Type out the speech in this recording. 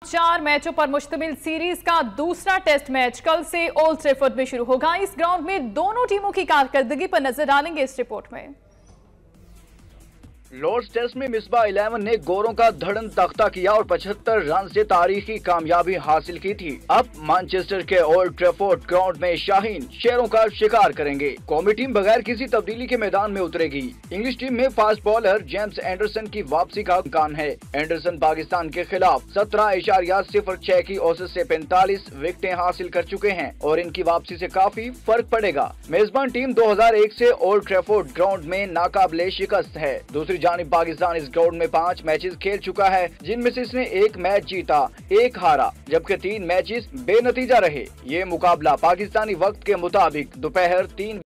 4 मैचों पर मुश्तमिल सीरीज का दूसरा टेस्ट मैच कल से ओल्ड ट्रैफर्ड में शुरू होगा। इस ग्राउंड में दोनों टीमों की कारकर्दगी पर नजर डालेंगे इस रिपोर्ट में। लॉर्ड्स टेस्ट में मिसबाह 11 ने गोरों का धड़न तख्ता किया और 75 रन से तारीखी कामयाबी हासिल की थी। अब मैनचेस्टर के ओल्ड ट्रैफर्ड ग्राउंड में शाहीन शेरों का शिकार करेंगे। कौमी टीम बगैर किसी तब्दीली के मैदान में उतरेगी। इंग्लिश टीम में फास्ट बॉलर जेम्स एंडरसन की वापसी का इम्कान है। एंडरसन पाकिस्तान के खिलाफ 17.06 की औसत से 45 विकेटें हासिल कर चुके हैं और इनकी वापसी से काफी फर्क पड़ेगा। मेजबान टीम 2001 से ओल्ड ट्रैफर्ड ग्राउंड में नाकाबिले शिकस्त है। दूसरी जानिब पाकिस्तान इस ग्राउंड में 5 मैचेस खेल चुका है, जिनमें से इसने 1 मैच जीता, 1 हारा, जबकि 3 मैचेस बेनतीजा रहे। ये मुकाबला पाकिस्तानी वक्त के मुताबिक दोपहर 3